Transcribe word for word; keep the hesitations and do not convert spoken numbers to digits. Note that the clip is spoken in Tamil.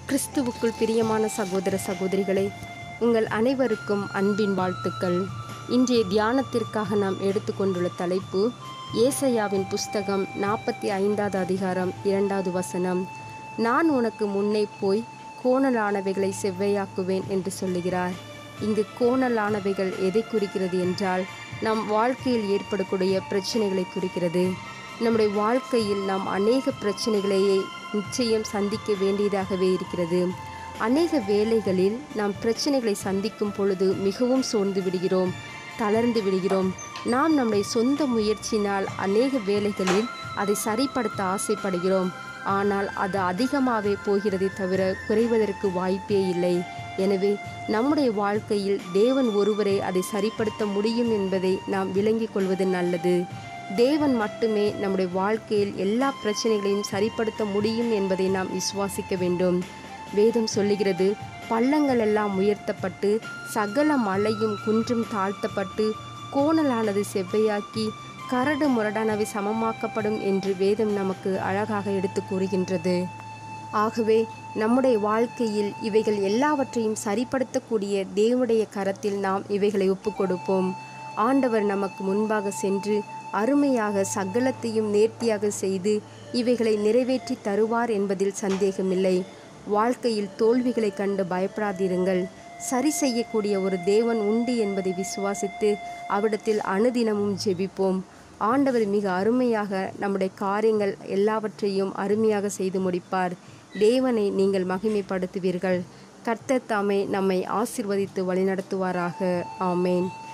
கிறிஸ்துவுக்குள் பிரியமான சகோதர சகோதரிகளே, உங்கள் அனைவருக்கும் அன்பின் வாழ்த்துக்கள். இன்றைய தியானத்திற்காக நாம் எடுத்துக்கொண்டுள்ள தலைப்பு ஏசாயாவின் புஸ்தகம் நாற்பத்தி ஐந்தாவது அதிகாரம் இரண்டாவது வசனம். நான் உனக்கு முன்னே போய் கோணலானவைகளை செவ்வையாக்குவேன் என்று சொல்லுகிறார். இங்கு கோணலானவைகள் எதை குறிக்கிறது என்றால், நம் வாழ்க்கையில் ஏற்படக்கூடிய பிரச்சனைகளை குறிக்கிறது. நம்முடைய வாழ்க்கையில் நாம் அநேக பிரச்சனைகளையே நிச்சயம் சந்திக்க வேண்டியதாகவே இருக்கிறது. அநேக வேளைகளில் நாம் பிரச்சனைகளை சந்திக்கும் பொழுது மிகவும் சோர்ந்து விடுகிறோம், தளர்ந்து விடுகிறோம். நாம் நம்முடைய சொந்த முயற்சியினால் அநேக வேளைகளில் அதை சரிப்படுத்த ஆசைப்படுகிறோம். ஆனால் அது அதிகமாகவே போகிறதே தவிர குறைவதற்கு வாய்ப்பே இல்லை. எனவே நம்முடைய வாழ்க்கையில் தேவன் ஒருவரே அதை சரிப்படுத்த முடியும் என்பதை நாம் விளங்கிக் கொள்வது நல்லது. தேவன் மட்டுமே நம்முடைய வாழ்க்கையில் எல்லா பிரச்சனைகளையும் சரிப்படுத்த முடியும் என்பதை நாம் விசுவாசிக்க வேண்டும். வேதம் சொல்லுகிறது, பள்ளங்கள் எல்லாம் உயர்த்தப்பட்டு சகல மலையும் குன்றும் தாழ்த்தப்பட்டு கோணலானது செவ்வையாக்கி கரடு முரடானவை சமமாக்கப்படும் என்று வேதம் நமக்கு அழகாக எடுத்து கூறுகின்றது. ஆகவே நம்முடைய வாழ்க்கையில் இவைகள் எல்லாவற்றையும் சரிப்படுத்தக்கூடிய தேவனுடைய கரத்தில் நாம் இவைகளை ஒப்புக் கொடுப்போம். ஆண்டவர் நமக்கு முன்பாக சென்று அருமையாக சகலத்தையும் நேர்த்தியாக செய்து இவைகளை நிறைவேற்றி தருவார் என்பதில் சந்தேகமில்லை. வாழ்க்கையில் தோல்விகளை கண்டு பயப்படாதிருங்கள். சரி செய்யக்கூடிய ஒரு தேவன் உண்டு என்பதை விசுவாசித்து அவிடத்தில் அனுதினமும் ஜெபிப்போம். ஆண்டவர் மிக அருமையாக நம்முடைய காரியங்கள் எல்லாவற்றையும் அருமையாக செய்து முடிப்பார். தேவனை நீங்கள் மகிமைப்படுத்துவீர்கள். கர்த்தர் தாமே நம்மை ஆசீர்வதித்து வழிநடத்துவாராக. ஆமேன்.